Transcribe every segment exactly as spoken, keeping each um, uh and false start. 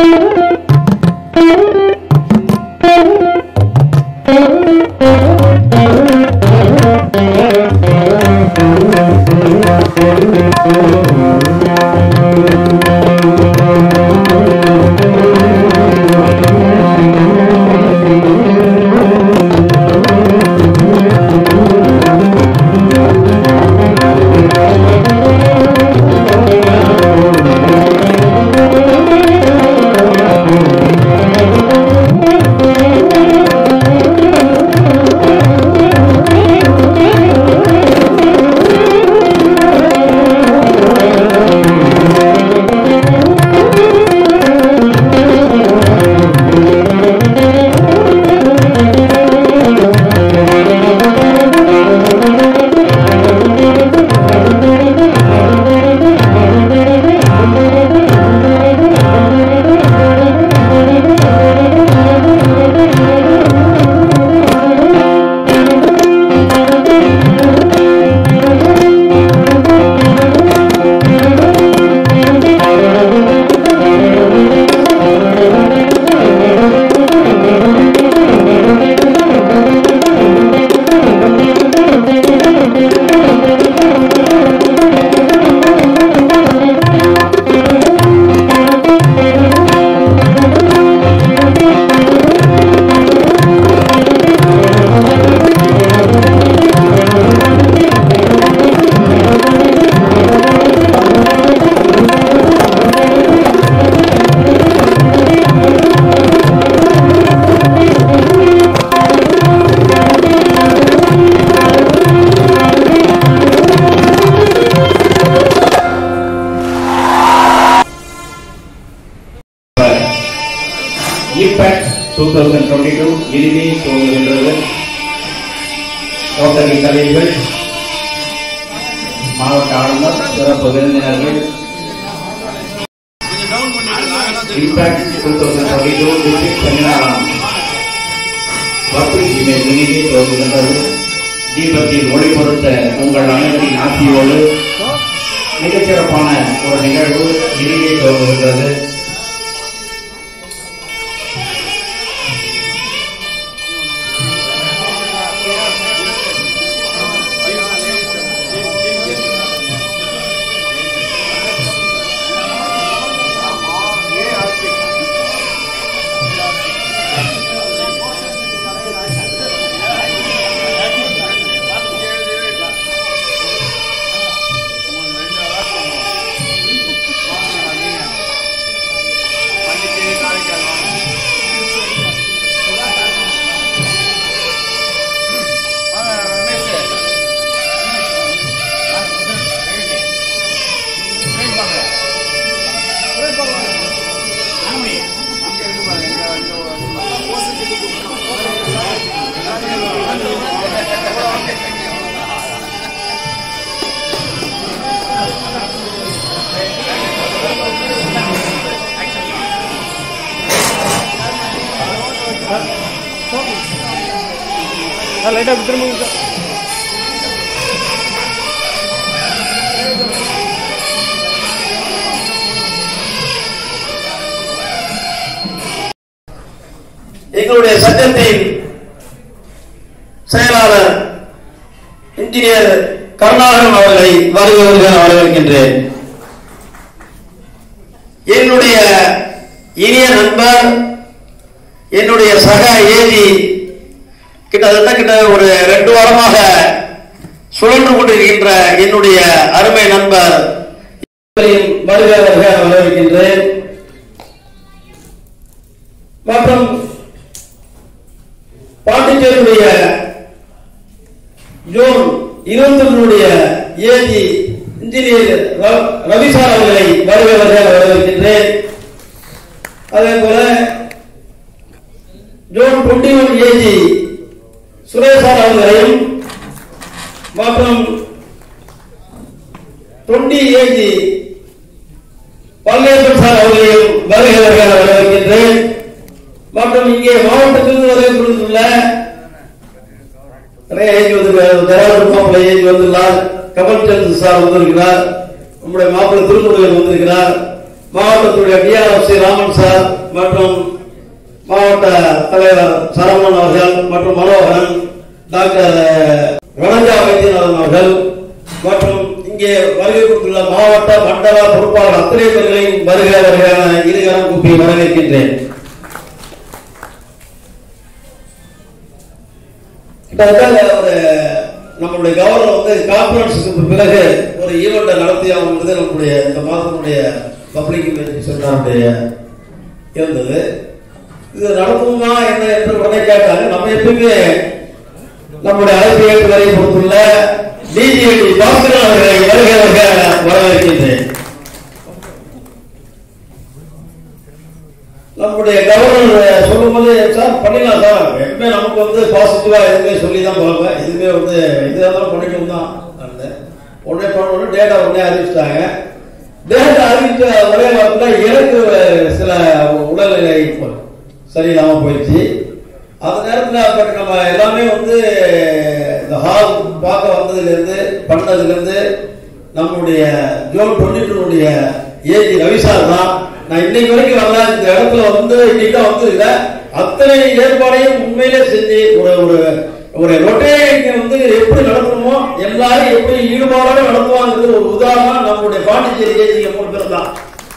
twenty twenty-two இறுதி துவங்குகின்றது. Rotary தலைவர்கள், மாவட்ட ஆளுநர், சிறப்பு விருந்தினர்கள், இம்பாக்ட் twenty twenty-two டிஸ்ட்ரிக்ட் செமினாராம் பப்ளிக் இமேஜ் இறுதி துவங்குகின்றது. தீபத்தில் ஒளி பொருத்த உங்கள் அனைவரின் ஆசியோடு மிகச்சிறப்பான ஒரு நிகழ்வு இறுதி துவங்குகின்றது. லைட்டா திரும்ப எங்களுடைய சங்கத்தின் செயலாளர் இன்ஜினியர் கருணாகரன் அவர்களை வருகிறவர்கள் வரவேற்கின்றேன். என்னுடைய இனிய நண்பர், என்னுடைய சக ஏதி, கிட்டத்தட்ட கிட்ட ஒரு ரெண்டு வாரமாக சுழன்று கொண்டிருக்கின்ற என்னுடைய அருமை நண்பர் வருகிறவர்கள் வரவேற்கின்றேன். மற்றும் பாண்டிச்சேரியுடைய ஜூன் இருபத்தி ஒன்றுடைய ஏஜி இன்ஜினியர் ரவிசார் அவர்களை வருகிறவர்கள் வரவேற்கின்றேன். அதே போல ஜூன் டுவெண்ட்டி ஒன் ஏஜி சுரேசார் அவர்களையும் மற்றும் டுவெண்ட்டி ஏஜி பல்லேஸ்வர் சார் அவர்களையும் வருகிறவர்கள் வரவேற்கின்றேன். மற்றும் இங்கே மாவட்டத்திலிருந்து வருகை கொடுத்துள்ள நிறைய ஏஜி வந்திருக்கிறார். மாப்பிள்ளை ஏஜி வந்துள்ளார், கமல் சந்திர சார் வந்திருக்கிறார், நம்முடைய மாப்பிள்ளை திருமுருகன் வந்திருக்கிறார். மாவட்டத்துடைய டிஆர்எஃப்சி ராமன் சார் மற்றும் மாவட்ட தலைவர் சரவணன் அவர்கள் மற்றும் மனோகரன், டாக்டர் வனஜா வைத்தியநாதன் அவர்கள் மற்றும் இங்கே வருகை கொடுத்துள்ள மாவட்ட மண்டல பொறுப்பாளர் அத்தனை பேர்களையும் வருக வருகையான இருகரம் கூப்பி வரவேற்கின்றேன். ஒரு நம்மளுடைய கவர்னர் வந்து கான்பரன்ஸுக்கு பிறகு ஒரு ஈவெண்ட் நடத்தி அவங்க நம்முடைய இந்த மாதத்தினுடைய பப்ளிக் சொன்னாருடைய இருந்தது. இது நடத்துமா என்ன என்று உடனே கேட்டாங்க. நம்ம எப்பவுமே நம்முடைய அழைப்பு ஏற்று வரை கொடுத்துள்ள டிஜிபி பாஸ்கரன் அவர்களை வருகை வருக வரவேற்கின்றேன். நம்முடைய கவர்னர் சொல்லும் போது சார் பண்ணிடலாம் சார், எப்பவுமே நமக்கு வந்து பாசிட்டிவா எதுவுமே சொல்லி தான் போவாங்க, எதுவுமே வந்து இதுதான் பண்ணிக்கணும் தான். உடனே பண்ண டேட்டா உடனே அறிவிச்சிட்டாங்க. டேட்டா அறிவித்த ஒரே வாரத்தில் எனக்கு சில உடல்நிலை சரியில்லாம போயிடுச்சு. அந்த நேரத்தில் பட் நம்ம எல்லாமே வந்து இந்த ஹால் பார்க்க வந்ததுல இருந்து பண்ணதுல இருந்து நம்முடைய ஜோன் டுவெண்ட்டி டூனுடைய ஏஜி ரவிசார் தான். நான் இன்னைக்கு வரைக்கும் வரல, இந்த இடத்துல வந்து இன்னைக்கு தான் வந்து இல்லை, அத்தனை ஏற்பாடையும் உண்மையிலே செஞ்சு ஒரு ஒரு ஒரு ரொட்டேஷன் வந்து எப்படி நடத்தணுமோ எல்லாரும் எப்படி ஈடுபாடோட நடத்துவாங்கிறது ஒரு உதாரணம் நம்முடைய பாண்டிச்சேரி ஏஜிங்க மூணு பேர் தான்.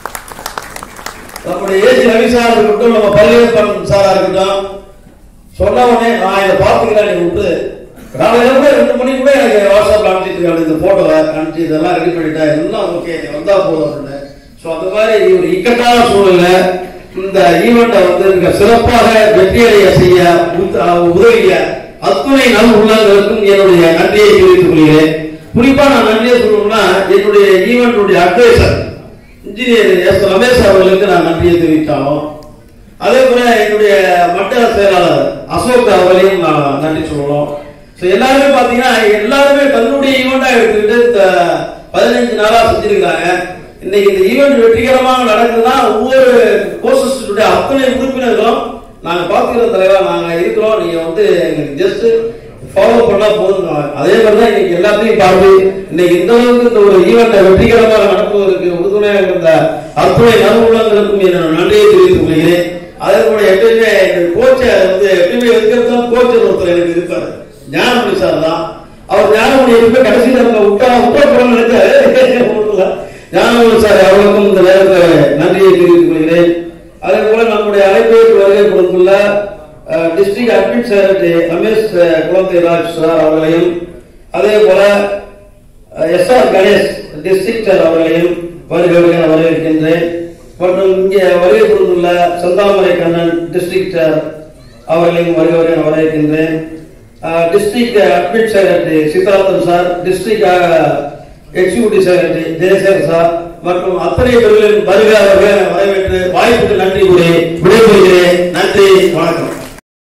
நம்முடைய ஏஜி ரவிசார் இருக்கட்டும், நம்ம பல்வேறு சாரா இருக்கட்டும், சொன்ன உடனே நான் இதை பார்த்துக்கிறேன் நீ விட்டு காலையில கூட ரெண்டு மணி கூட எனக்கு வாட்ஸ்அப்ல அனுப்பிச்சிட்டு இந்த போட்டோவை அனுப்பிச்சு இதெல்லாம் ரெடி பண்ணிட்டேன், எல்லாம் ஓகே வந்தா போதும் அப்படின்னு. ஸோ அந்த மாதிரி ஒரு இக்கட்டான சூழ்நிலை இந்த ஈவெண்ட்டை வந்து மிக சிறப்பாக வெற்றியடைய செய்ய உதவிய அத்துணை நல் உள்ளங்களுக்கும் என்னுடைய நன்றியை தெரிவித்துக் கொள்கிறேன். குறிப்பா நான் நன்றியை சொல்லணும்னா என்னுடைய ஈவெண்ட்டுடைய அட்வைசர் இன்ஜினியர் எஸ் ரமேஷ் அவர்களுக்கு நான் நன்றியை தெரிவித்தாலும், அதே போல என்னுடைய மண்டல செயலாளர் அசோக் அவர்களையும் நான் நன்றி சொல்லணும். எல்லாருமே பாத்தீங்கன்னா எல்லாருமே தன்னுடைய ஈவெண்டா எடுத்துக்கிட்டு இந்த பதினஞ்சு நாளா செஞ்சிருக்காங்க. இன்னைக்கு இந்த ஈவெண்ட் வெற்றிகரமாக நடக்குதுன்னா ஒவ்வொரு கோர்சஸுடைய அத்தனை உறுப்பினர்களும் நாங்க பாத்துக்கிற தலைவா நாங்க இருக்கிறோம், நீங்க வந்து எங்களுக்கு ஜஸ்ட் ஃபாலோ பண்ணா போதும். அதே மாதிரிதான் இன்னைக்கு எல்லாத்தையும் பார்த்து இன்னைக்கு இந்த அளவுக்கு இந்த ஒரு ஈவெண்ட்டை வெற்றிகரமாக நடத்துவதற்கு உறுதுணையாக இருந்த அத்துணை நல்வுள்ளங்களுக்கும் என்னோட நன்றியை தெரிவித்துக் கொள்கிறேன். அதே போல எப்பயுமே கோச்சை வந்து எப்பயுமே இருக்கிறது கோச்சர் ஒருத்தர் எனக்கு இருப்பாரு, ஞானமணி சார் தான். அவர் ஞானமணி எப்பவுமே கடைசி நேரத்தில் விட்டா விட்டப்புறம் நினைச்சாரு. ஞானமணி சார் அவர்களுக்கும் இந்த நேரத்தில் நன்றியை தெரிவித்துக் கொள்கிறேன். அதே போல நம்முடைய அழைப்பேற்று வருகை கொடுத்துள்ள district admin secretary Ramesh Kuzhandairaj sir அவர்களையும், அதே போல S R Ganesh district sir அவர்களையும் வருகை வருகை வரவேற்கின்றேன். மற்றும் இங்கே வருகை கொடுத்துள்ள செந்தாமரை கண்ணன் டிஸ்ட்ரிக்ட் சார் அவர்களையும் வருகை வருகை வரவேற்கின்றேன். District admin secretary Siddharthan sir, district executive secretary Jayasekar sir மற்றும் அத்தனை பேர்களின் வருகை வரவேற்று வாய்ப்புக்கு நன்றி கூறி விடைபெறுகிறேன். நன்றி, வணக்கம்.